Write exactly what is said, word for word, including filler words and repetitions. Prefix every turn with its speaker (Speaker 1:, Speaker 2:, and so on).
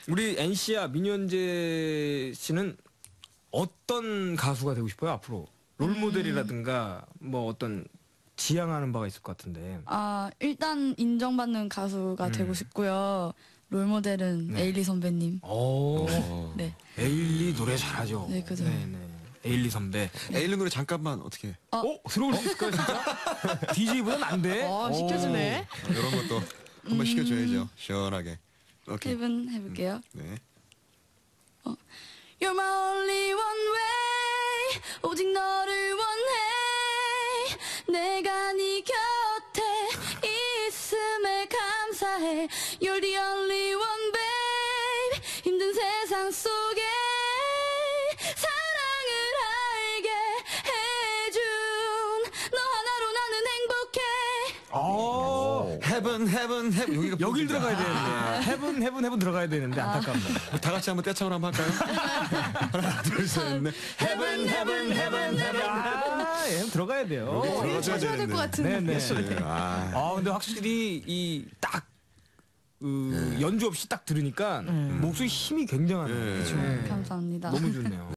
Speaker 1: 우리 엔씨야 민현재 씨는 어떤 가수가 되고 싶어요 앞으로? 롤모델이라든가 뭐 어떤 지향하는 바가 있을 것 같은데.
Speaker 2: 아 일단 인정받는 가수가
Speaker 1: 음.
Speaker 2: 되고 싶고요. 롤모델은
Speaker 1: 네.
Speaker 2: 에일리 선배님.
Speaker 1: 오.
Speaker 2: 네.
Speaker 1: 에일리 노래 잘하죠.
Speaker 2: 네, 그죠.
Speaker 1: 네네. 에일리 선배.
Speaker 3: 에일리 노래 잠깐만 어떻게?
Speaker 2: 어.
Speaker 1: 어? 들어볼 수 있을까요 진짜? 디제이보다는 안 돼?
Speaker 4: 어, 시켜주네.
Speaker 3: 어, 이런 것도 한번 시켜줘야죠. 시원하게. 오케이.
Speaker 2: 헤븐 해볼게요.
Speaker 3: 네.
Speaker 2: 어. You're my only one way. 오직 너를 원해. 내가 네 곁에 있음에 감사해. You're the only one, babe. 힘든 세상 속에 사랑을 알게 해준 너 하나로 나는 행복해.
Speaker 1: 어.
Speaker 3: 헤븐 헤븐 헤븐 여기가
Speaker 1: 여길
Speaker 3: 포인트다.
Speaker 1: 들어가야 되는데. 헤븐 헤븐 헤븐 들어가야 되는데 안타깝네.
Speaker 3: 다 같이 한번 떼창을 한번 할까요? 하나 둘셋 넷.
Speaker 1: 헤븐 헤븐 헤븐 헤븐. 아, 예, 들어가야 돼요.
Speaker 4: 우리가 쳐줘야 될 것 같은.
Speaker 1: 네네.
Speaker 3: 네, 아.
Speaker 1: 아 근데 확실히 이 딱 그 연주 없이 딱 들으니까 목소리 힘이 굉장하네요.
Speaker 3: 네.
Speaker 1: 네.
Speaker 2: 감사합니다.
Speaker 1: 너무 좋네요.